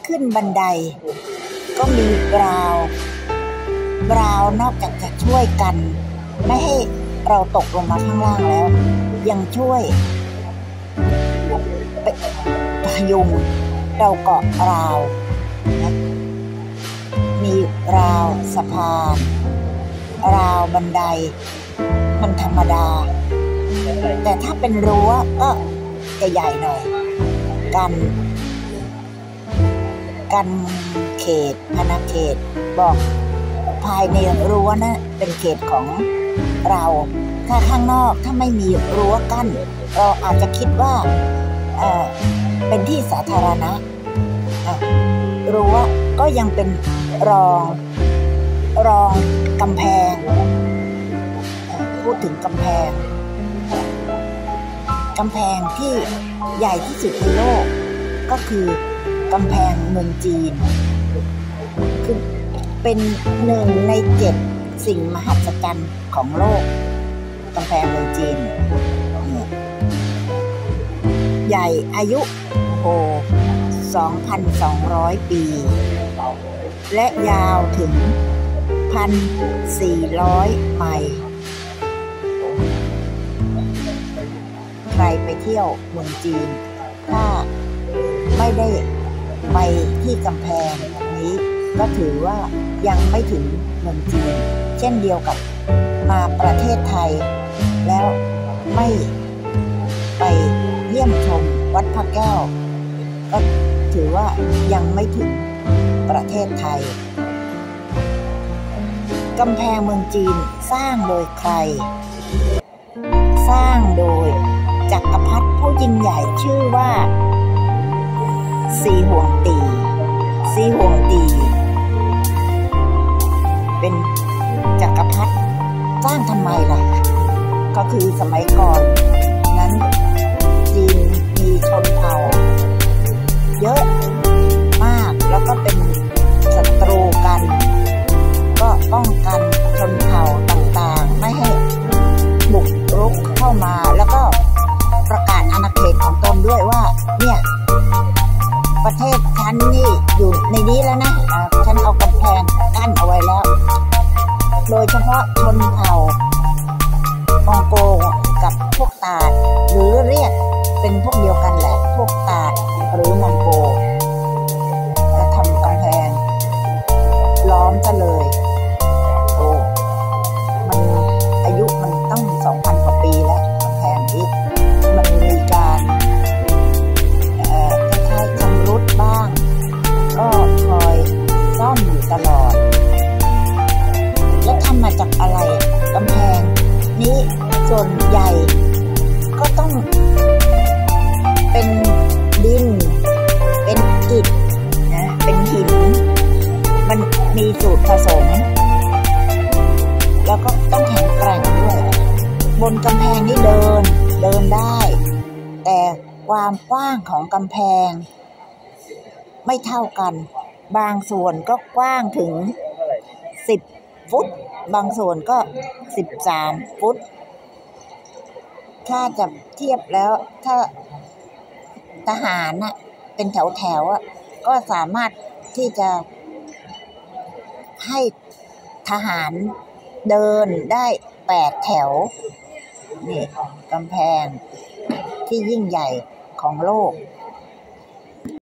ขึ้นบันไดก็มีบราวนอกจากจะช่วยกันไม่ให้เราตกลงมาข้างล่างแล้วยังช่วยพยุงเราเกาะราวนะมีราวสะพานราวบันไดมันธรรมดาแต่ถ้าเป็นรั้วก็จะใหญ่หน่อยกันเขตอาณาเขตบอกภายในรั้วนะเป็นเขตของเราถ้าข้างนอกถ้าไม่มีรั้วกั้นเราอาจจะคิดว่าเป็นที่สาธารณะรั้วก็ยังเป็นรองกำแพงพูดถึงกำแพงที่ใหญ่ที่สุดในโลกก็คือกำแพงเมืองจีนคือเป็น1 ใน 7สิ่งมหัศจรรย์ของโลกกำแพงเมืองจีนใหญ่อายุ2,200 ปีและยาวถึง 1,400 ไมล์ใครไปเที่ยวเมืองจีนถ้าไม่ได้ไปที่กำแพงนี้ก็ถือว่ายังไม่ถึงเมืองจีนเช่นเดียวกับมาประเทศไทยแล้วไม่ไปเยี่ยมชมวัดพระแก้วก็ถือว่ายังไม่ถึงประเทศไทยกำแพงเมืองจีนสร้างโดยใครสร้างโดยจักรพรรดิผู้ยิ่งใหญ่ชื่อว่าซีฮวงตีเป็นจักรพรรดิสร้างทำไมล่ะก็คือสมัยก่อนนั้นจีนมีชนเผ่าเยอะมากแล้วก็เป็นศัตรูกันก็ป้องกันชนเผ่าต่างๆไม่ให้บุกรุกเข้ามาแล้วก็ประกาศอาณาเขตของตนด้วยว่าเนี่ยประเทศฉันนี่อยู่ในนี้แล้วนะฉันเอากำแพงกั้นเอาไว้แล้วโดยเฉพาะชนเผ่ามองโกกับพวกตาดหรือเรียกเป็นพวกเดียวกันแหละพวกตาดหรือมองโกจะทำกำแพงล้อมซะเลยมันอายุมันต้อง 2,000 กว่าปีแล้วกำแพงนี้มันมีการคล้ายๆชำรุดบ้างก็คอยซ่อมอยู่ตลอดแล้วทำมาจากอะไรกำแพงนี้ส่วนใหญ่ก็ต้องเป็นดินเป็นอิฐนะเป็นหินมันมีสูตรผสมแล้วก็ต้องแข็งแกร่งด้วยบนกำแพงนี่เดินได้แต่ความกว้างของกำแพงไม่เท่ากันบางส่วนก็กว้างถึง10 ฟุตบางส่วนก็13 ฟุตถ้าจะเทียบแล้วถ้าทหารน่ะเป็นแถวก็สามารถที่จะให้ทหารเดินได้8 แถวนี่กำแพงที่ยิ่งใหญ่ของโลก